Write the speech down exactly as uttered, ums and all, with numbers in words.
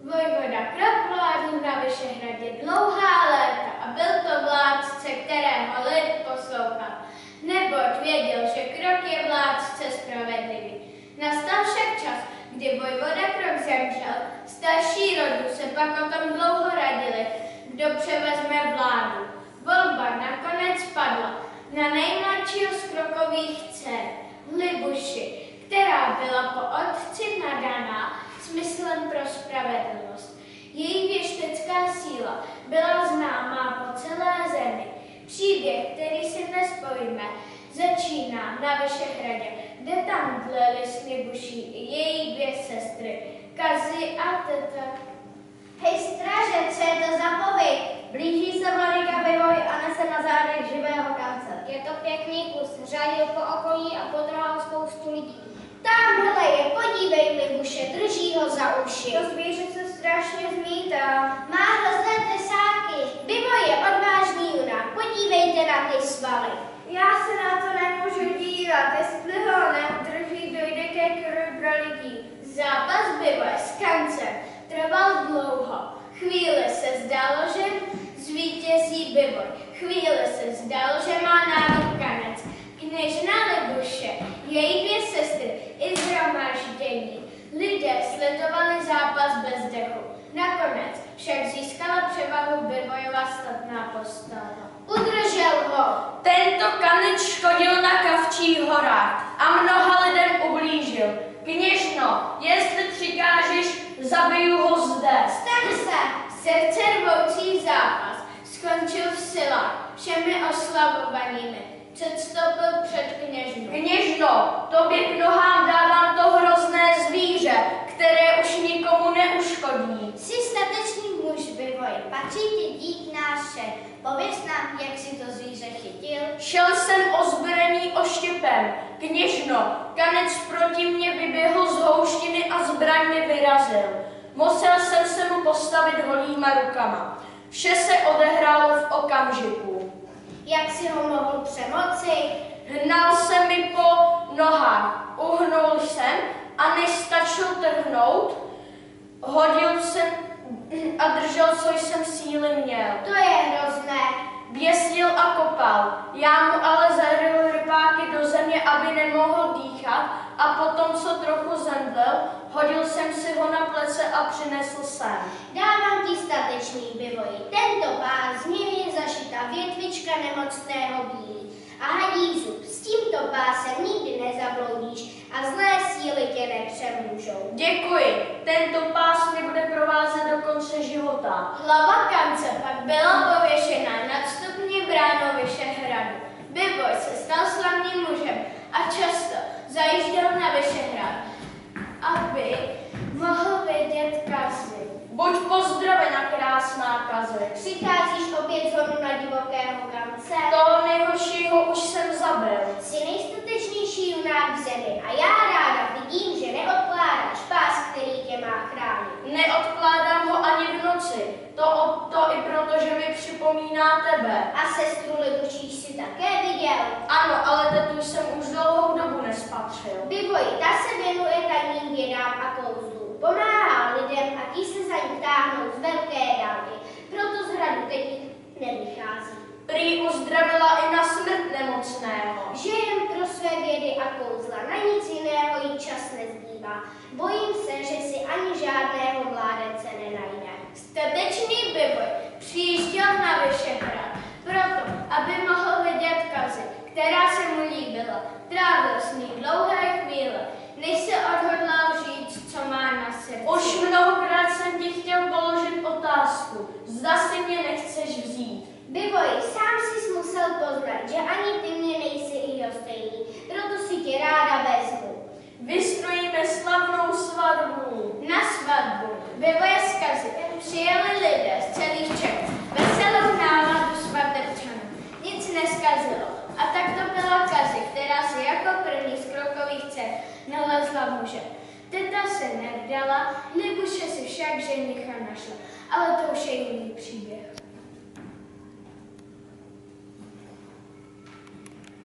Vojvoda Krok vládl na Vyšehradě dlouhá léta a byl to vládce, kterého lid poslouchal, neboť věděl, že Krok je vládce spravedlivý. Nastal však čas, kdy vojvoda Krok zemřel, starší rodu se pak o tom dlouho radili, kdo převezme vládu. Volba nakonec padla na nejmladšího z Krokových dcer, Libuši, která byla po otci nadaná smyslem pro spravedlnost. Její věštecká síla byla známá po celé zemi. Příběh, který si dnes povíme, začíná na Vyšehradě, kde tam dleli s Libuší i její dvě sestry, Kazi a Teta. Hej straže, co je to za povyk? Blíží se Vladika Bivoj a nese na zádech živého kance. Je to pěkný kus, řádil po okolí a potrhal spoustu lidí. Tamhle je, podívej, Libuše, drží ho za uši. To zvíře se strašně zmítá. Má hrozné tesáky. Bivoj je odvážný junák, podívejte na ty svaly. Já se na to nemůžu dívat, jestli ho neudrží, dojde ke krvi lidí. Zápas Bivoje s kancem trval dlouho. Chvíli se zdálo, že zvítězí Bivoj. Chvíli se zdálo, že má návod kanec. Kněžna Libuše, její dvě sestry i shromáždění. Lidé sledovali zápas bez dechu. Nakonec však získala převahu Bivojova statná postava. Udržel ho. Tento kanec škodil na Kavčích horách a mnoha lidem ublížil. Kněžno, jestli přikážeš, zabiju ho zde. Staň se. Srdce rvoucí zápas skončil v silách všemi oslavovanými. Předstoupil před kněžnu. Kněžno, tobě k nohám dávám to hrozné zvíře, které už nikomu neuškodí. Jsi statečný muž, Bivoj, patří ti dík náš všech. Pověz nám, jak si to zvíře chytil. Šel jsem ozbrojený oštěpem. Kněžno, kanec proti mně vyběhl z houštiny a zbraň mi vyrazil. Musel jsem se mu postavit holýma rukama. Vše se odehrálo v okamžiku. Jak si ho mohl přemoci? Hnal se mi po nohách, uhnul jsem a než stačil trhnout, hodil jsem a držel, co jsem síly měl. To je hrozné. Běsnil a kopal. Já mu ale zaryl rybáky do země, aby nemohl dýchat, a potom, co trochu zemdlel, hodil jsem si ho na plece a přinesl sem. Dávám ti statečný, Bivoji. Tento pás, z něj je zašita větvička nemocného bílí a hadí zub. S tímto pásem nikdy nezabloudíš a zlé síly tě nepřemůžou. Děkuji. Tento pás mě bude provázet do konce života. Hlava kance pak byla pověšena nad vstupní bránou Vyšehradu. Bivoj se stal slavným mužem a často zajížděl na Vyšehrad, aby mohl vidět Kazi. Buď pozdravena, krásná Kazi. Přicházíš opět z hodu na divokého kance? Toho nejhoršího už jsem zabil. Jsi nejstatečnější junák v zemi a já ráda vidím, že neodkládáš pás, který tě má chránit. Neodkládám ho ani v noci. To, to i proto, že mi připomíná tebe. A sestru Libuší si také viděl? Ano, ale tetu jsem už dlouhou dobu nespatřil. Bivoji, ta se věnuje tajným vědám a kouzlům. Pomáhá lidem a ti se za ní táhnou z velké dálky. Proto z hradu teď nevychází. Prý uzdravila i na smrt nemocného. Že jen pro své vědy a kouzla, na nic jiného jí čas nezbývá. Bojím se, že si ani žádného mládence nenajde. Statečný Bivoj přijížděl na Vyšehrad proto, aby mohl vidět Kazi, která se mu líbila. Trávil s ní dlouhé chvíle, než se odhodlal říct, co má na srdci. Už mnohokrát jsem ti chtěl položit otázku. Zda si mě nechceš vzít. Bivoj, sám jsi musel poznat, že ani ty mě nejsi i stejný, proto si tě ráda vezmu. Vystrojíme slavnou svatbu. Na svatbu Bivoje z Kazi přijeli lidé z celých Čech. Veselou náladu svatebčanů. Nic neskazilo. A tak to byla Kazi, která si jako první z Krokových dcer nalezla muže. Teta se nevdala, Libuše si však ženicha našla, ale to už je jiný příběh.